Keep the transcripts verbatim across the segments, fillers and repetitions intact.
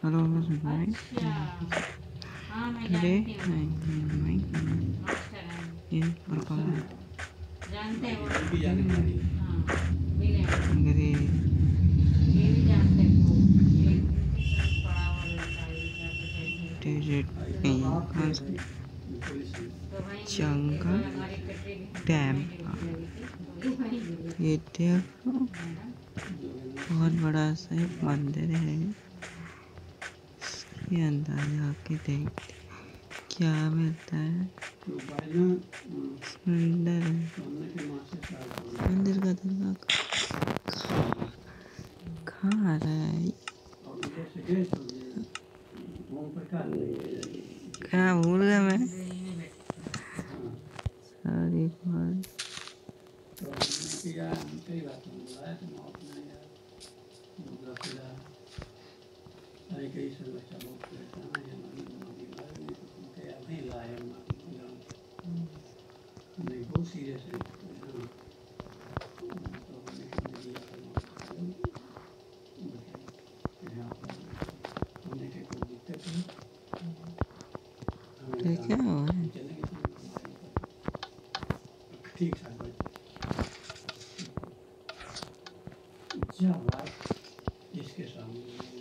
Hello भाई हाँ मैं अरे जानती हूँ भाई मास्टर हैं ये और कौन है जानते हैं वो भी जाने वाली हाँ मिले अरे ये भी जानते हैं वो एक उनके साथ पढ़ा हुआ लड़का है क्या कुछ ऐसे डेजर्ट नहीं कौन सा तो वहीं जंगल हमारी कटरी भी टेम्पल तो ये वहीं मिले ये देखो बहुत बड़ा सा एक मंदिर है इसके अंदर जाके देखते क्या मिलता है सुंदर है मंदिर का दरवाजा कहाँ आ रहा है क्या भूल गया मैं सारी बात ये क्या हुआ है ठीक है इसके सामने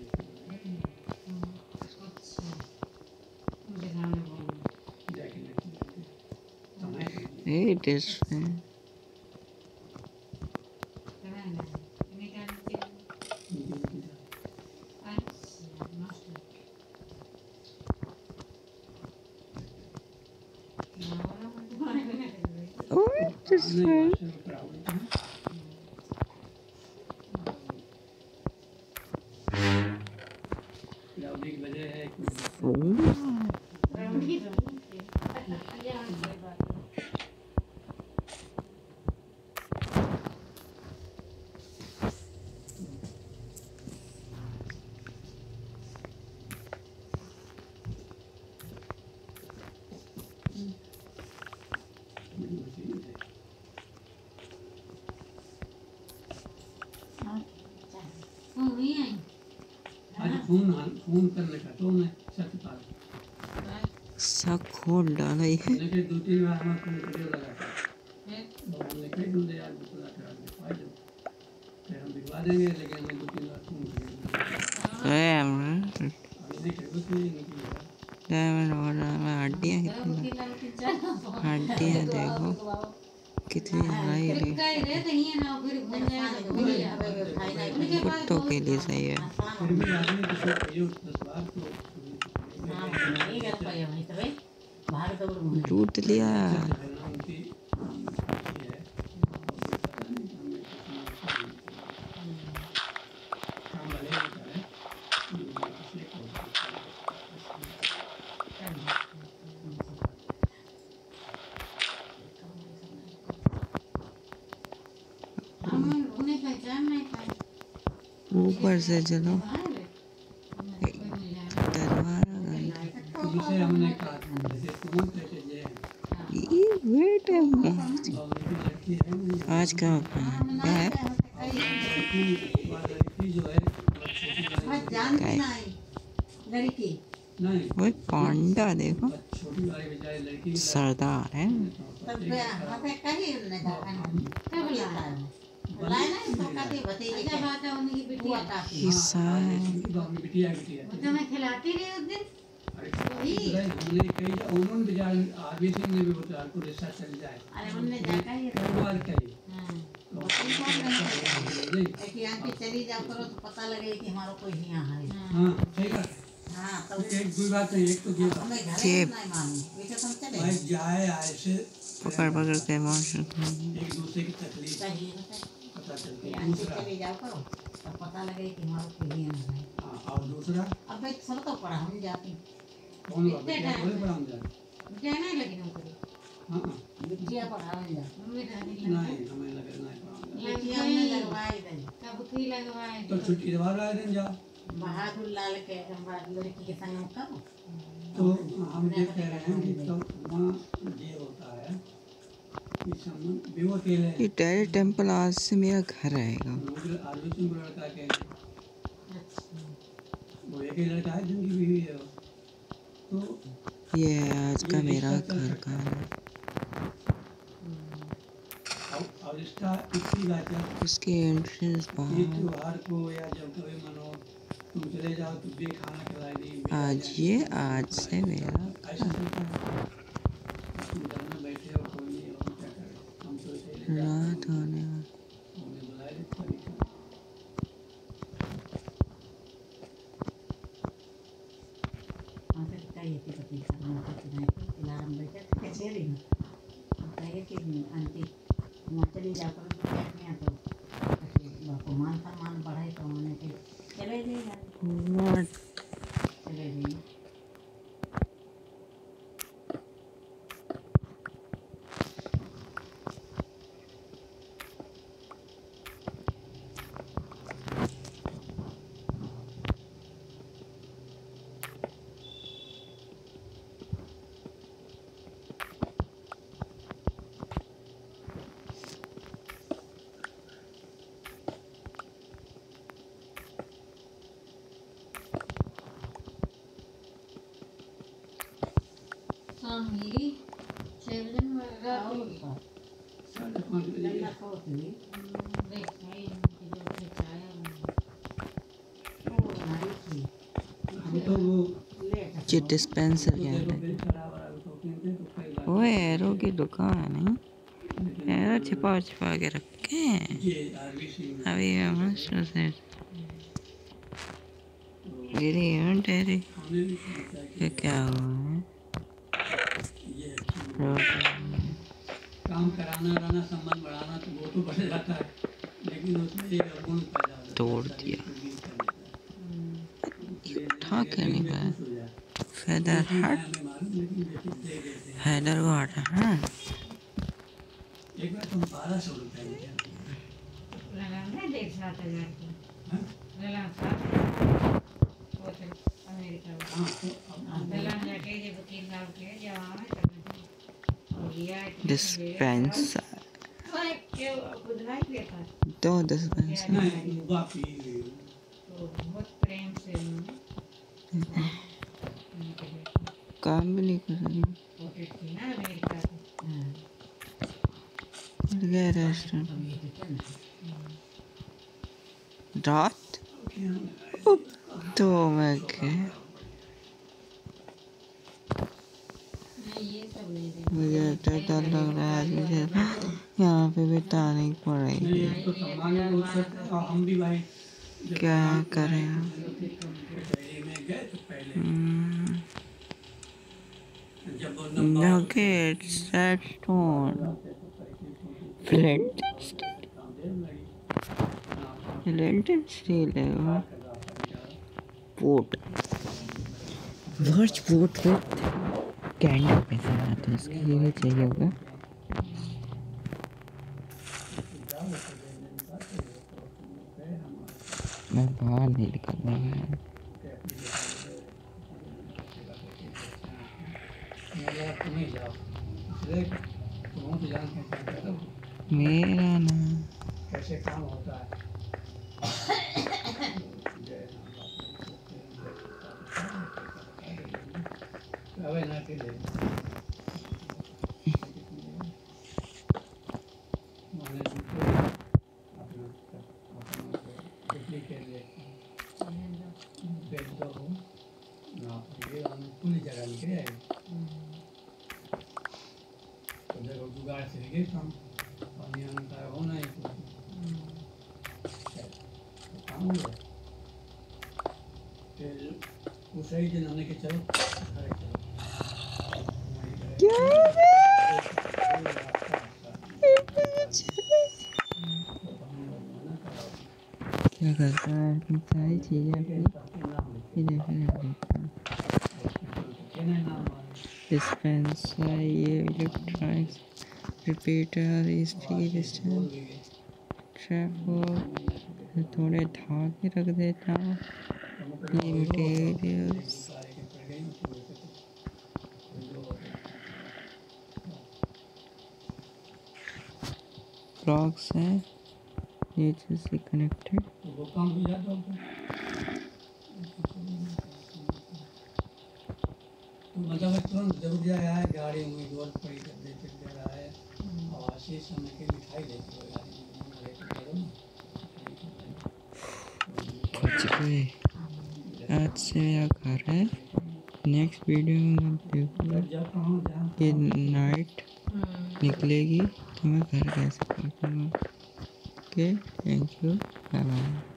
ये टेस्ट है Oh, this one. खून खून करने का तो मैं सत्य सब खोल डाला ये लेकिन दो तीन बार हमारे खून वीडियो लगा था तो हमने कई दूर यार दूसरा करा दे पाए जो फिर हम दिखवा देंगे लेकिन हमें दो तीन बार खून है हमने अभी नहीं खेल कुछ नहीं निकली डायमंड और में हड्डियां कितनी हड्डियां देखो कितनी हाई रे कुत्तों के लिए सही है फिर भी आदमी किसी को यूज दस बार तो लूट लिया ऊपर से चलो दरबारा जिसे हमने कहा जैसे तुम कैसे जे ये वेट है आज का क्या है जो है लड़की वो पांडा देखो छोटी वाली बेचारी लड़की सरदार है हिस्सा है बिटिया बिटिया तो मैं खिलाती रही उस दिन हमने कई उन्होंने बेचारे आगे से ने भी बता को रिश्ता चल जाए अरे हमने जाकर ये बार कही कि आंटी चली जाओ करो तो पता लगे कि हमारा कोई यहाँ है हाँ सही बात हाँ तो एक दो बात है एक तो ये हमें घर नहीं मालूम बेटा तुम चले भाई जाए आए से पकड़ पकड़ के मौसम एक दूसरे की तकलीफ पता चलती है दूसरा चले जाओ करो तब पता लगे कि हमारा कोई यहाँ है हाँ और दूसरा अब एक सब तो पढ़ा हम जाती कौन बात है बोले पढ़ा हम जाए जाना लगी नौकरी हाँ बिटिया पढ़ा हम जा नहीं हमें लगे नहीं पढ़ा बिटिया हमने लगवाई दे कब की लगवाई तो छुट्टी दवा रहा दिन जा बहादुर लाल के लड़की के संग में कब तो हम ये कह रहे हैं कि तो वहाँ ये होता है कि संबंध भी वो अकेले ये टेरी टेम्पल आज से मेरा घर रहेगा मुझे आलू सिंह लड़का के वो एक लड़के लड़का है जिनकी बीवी है वो। तो ये है आज का ये मेरा रिश्ता चल घर सकता का है। और और रिश्ता इसी बात है उसकी एंट्रेंस कि बाहर त्योहार को या जब कभी मनो तुम चले जाओ तो भी खाना खिलाए नहीं मेरा आज जाने ये का, आज तुम से खिलाए नहीं, मेरा ऐसा चलता है। तुम घर में बैठे हो कोई नहीं हो, हम क्या करें, हम तो चले जाते रात हैं, होने वाली। उन्हें बुलाए लेते हैं। Masa kita ya tiba-tiba mau kita itu dilarang baca kayak sering. Saya sih anti macam di dapur punya tuh. Kasi bapak mantan man पढ़ाई तो मैंने के चले गए यार What? चले गए Sangiri, seven tahu berapa? Pak साढ़े पाँच बजे dan tahu sih Baik, saya tidak percaya. oh hari sih अभी तो वो lihat ये डिस्पेंसर तो क्या देखो है? बिल चढ़ा हुआ है, तो कहते हैं तो कई बार वो एरो की दुकान है। लेकिन एरो छिपा छिपा के रखे हैं। ये आरबीसी में अभी मस्त से गिरी है तेरी। हमें भी समझता है ये कि क्या हुआ है? ये अच्छी बात है। रोटी काम कराना रहना संबंध बढ़ाना तो वो तो बढ़ जाता है, लेकिन उसमें एक अवगुण पैदा हो जाता है, तोड़ शरीर दिया। को वीक कर देता है। ये उठा के नहीं बेखुश पाया। हो जाए। फेदर बेटी है हट हमें मालूम, लेकिन बेटी दे देते हैं। फेदर को हटा हाँ। एक बार तुम बारह सौ रुपए में क्या लगाना देख सात हजार की हाँ? लगाना सात वो तो अमेरिका में हाँ, तो अब दलान जाके जब तीन लाख के जवाब है करना लिया डिस्पेंसर क्यों खुद नहीं लेता दो डिस्पेंसर नहीं बापी तो बहुत प्रेम से उन्होंने काम भी नहीं कर रही। फोटो थी ना अमेरिका से मिल गया रेस्टोरेंट रात तो मैं के नहीं, ये सब नहीं दे। मुझे तो डर लग रहा है। मुझे यहाँ पे बितानी पड़ेगी। नहीं तो सामान्य रूप से तो हम भी भाई जब क्या काम करें हम? कचहरी में गए तो पहले हम्म, जब वो number Nugget, Redstone, Flint and Steel. Flint and Steel है वो। Boat. Large boat with candle पे चलाते हैं। इसके लिए चाहिए होगा। मैं बाहर नहीं निकलने वाला। तुम्हें जाओ इसलिए तुम तो जानते हैं क्या करो, मेरा ना कैसे काम होता है। अबे ना के ले माने दूसरे अपना अपना बिजली के लिए बेच दो ना ये हम पूरी जगह निकले आए तो देखो जुगाड़ से लगे काम पानी आने का होना ही कुछ काम हुआ फिर उस ही दिन हमने के चलो घर चलो क्या करता है अपनी सारी चीज़ें अपनी इधर से देखता डिस्पेंसर ये इलेक्ट्रॉनिक्स रिपीटर स्पीड ट्रैफो थोड़े धागे रख देता हूँ ये मटेरियल्स फ्रॉक्स हैं ये से कनेक्टेड वो काम हो जाता है मतलब है तुरंत जरूर जाया है गाड़ी हुई जोर पड़ी कर देते दे रहा है और आशीष समय के दिखाई देती है गाड़ी में लेके चलो ना खच गए। आज से मेरा घर है, नेक्स्ट वीडियो में मैं देखूँगा जब कहाँ जहाँ कि नाइट हम्म निकलेगी तो मैं घर कैसे पहुँचूँगा। Okay, thank you, bye bye.